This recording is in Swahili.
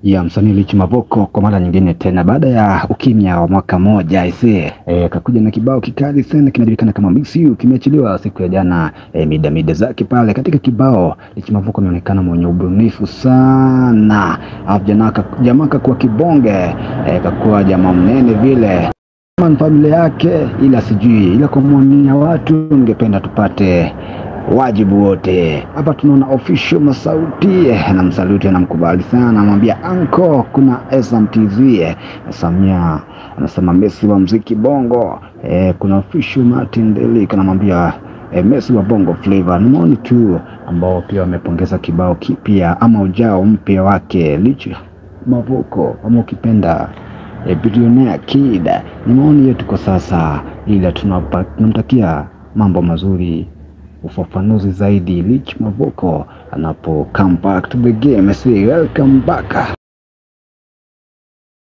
ya msanii Rich Mavoko kwa mara nyingine tena baada ya ukimya wa mwaka moja kakuja na kibao kikali sana kinajulikana kama Miss You. Kimeachiliwa siku ya jana mida zake pale. Katika kibao Rich Mavoko anaonekana mwenye ubunifu sana, jamaa kwa kibonge kakuwa jamaa mnene vile familia yake, ila kwa mwamini watu ningependa tupate wajibu wote. Hapa tunaona official Masauti na msaluti na mkubali sana, anamwambia anko kuna SMTZ Samia anasema Messi wa muziki bongo. Kuna official Martin Deli anamwambia Messi wa bongo flavor. Ni maoni tu ambao pia wamepongeza kibao kipya ama ujao mpya wake Rich Mavoko ama ukipenda Billionaire Kid. Ni maoni yetu kwa sasa, ila tunamtakia mambo mazuri, ufafanuzi zaidi Rich Mavoko anapo come back to the game. Say welcome back.